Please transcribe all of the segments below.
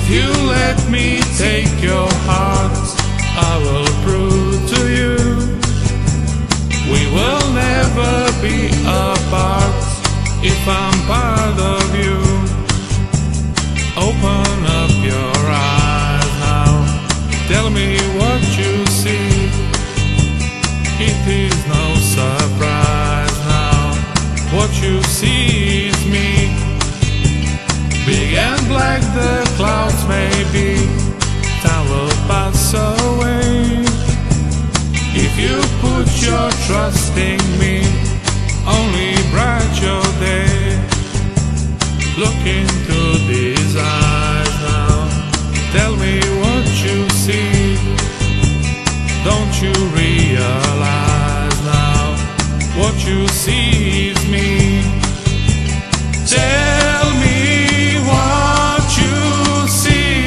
you let me take your heart, I will prove to you we will never be apart if I'm part of you. Open up your eyes now, tell me what you see. It is no surprise now, what you see is me. Big and black the clouds may be, time will pass away. If you put your trust in me, only bright your day. Look into these eyes now, tell me what you see. Don't you realize now, what you see is me. Tell me what you see.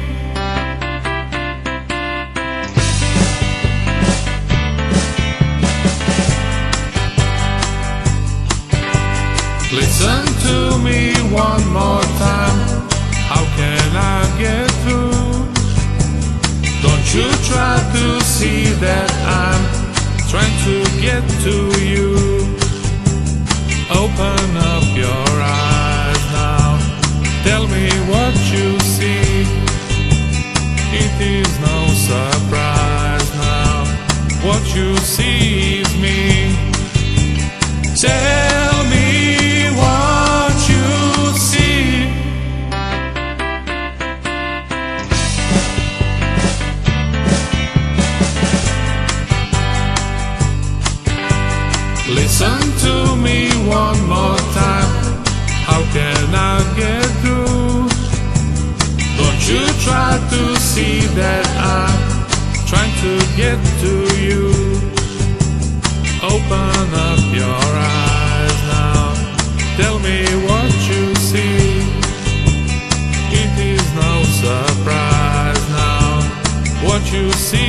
Listen to me one more time, how can I get through? Don't you try to see that I'm trying to get to you. Open up your eyes now, tell me what you see. It is no surprise now, what you see is me. Tell me what you see. Listen to me one more time, how can I get through? Don't you try to see that I'm trying to get to you. Open up your eyes now, tell me what you see. It is no surprise now, what you see